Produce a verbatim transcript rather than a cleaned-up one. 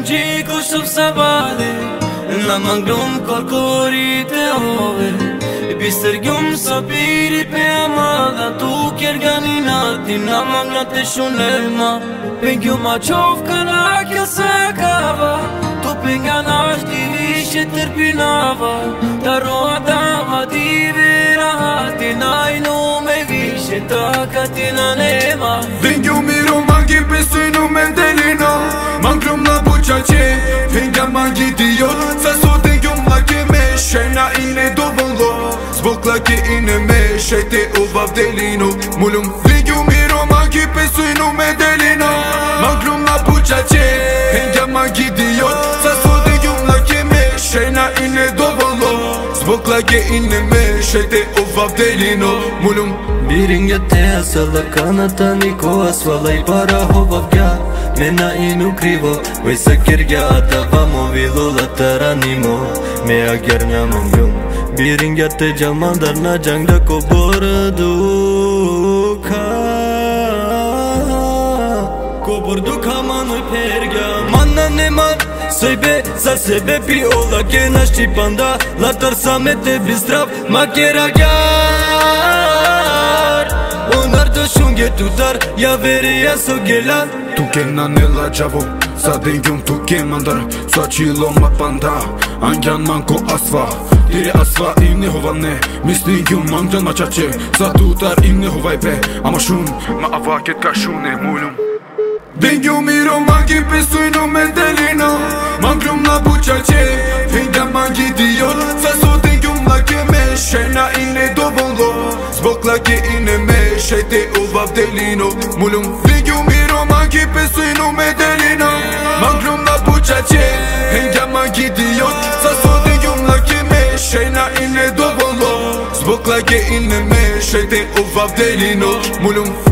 gjiku shumë sabade Na manglum korkorit e ove Bisër gjumë sa piri pe amada Tu kjerganinati na manglat e shunema Pengju ma qof kana kjo se kava Tu pengana shti vishe tërpinava Ta roa dama di vera hati Najnu me vishe ta katina nema Pengju miro mangi pesujnu me delina Manglum la buqa qe Pengja mangi dio Sa sot e gjum la ke me Shena ine do vëllo Zbok la ke ine me Shete u vavdelino Mullum Pengju miro mangi pesujnu me delina Manglum la buqa qe Pengja mangi dio Sa sot e gjum la ke me Shena ine do vëllo Zbok la ke ine me Shete u vavdelino Mullum Birin te asala kana tani ko asvala I para hova vga Mena I nuk krivo Vej sa kjergja ata vamo Vilo la taranimo Me a kjerna më njum Birin te gjamandar na gjangda ko borë duka Ko borë duka ma në perga Manna ne man Sojbe sa sebe pi ola Kena shqipanda La tërsa me te bistrav Ma kjera gjar Onar të shunge tu dar Ja veri ja so gelan Tu kena nella gjavo Sa dhe njëm tu ke mandar Sa qilo ma panda Angjan manko asfa Tire asfa i ne hova ne Misli njëm mangjan ma qache Sa tutar i ne hova I pe Ama shun Ma ava ket ka shune mullum Dengju miro mangi pesujnu me delina Manglum la buqa qe Fengja mangi dio Sa so dengjum la ke me Shena ine do vëllo Zbok la ke ine me Shete u vavdelino Mullum Dengju miro mangi pesujnu me delina Manglum la buqa qe Fengja mangi dio Sa so dengjum la ke me Shena ine do vëllo Zbok la ke ine me Shete u vavdelino Mullum